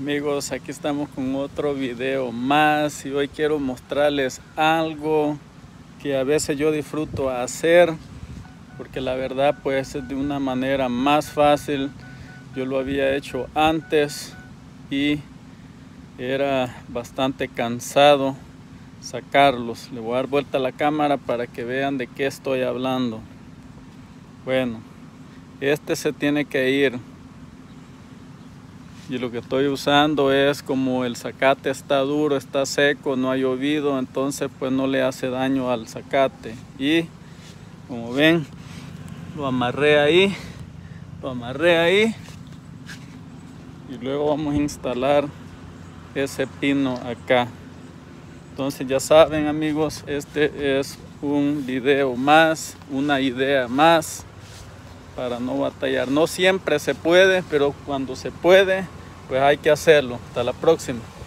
Amigos, aquí estamos con otro video más y hoy quiero mostrarles algo que a veces yo disfruto hacer porque la verdad pues es de una manera más fácil. Yo lo había hecho antes y era bastante cansado sacarlos. Le voy a dar vuelta a la cámara para que vean de qué estoy hablando. Bueno, este se tiene que ir. Y lo que estoy usando es, como el zacate está duro, está seco, no ha llovido, entonces pues no le hace daño al zacate. Y como ven, lo amarré ahí y luego vamos a instalar ese pino acá. Entonces ya saben, amigos, este es un video más, una idea más para no batallar. No siempre se puede, pero cuando se puede, pues hay que hacerlo. Hasta la próxima.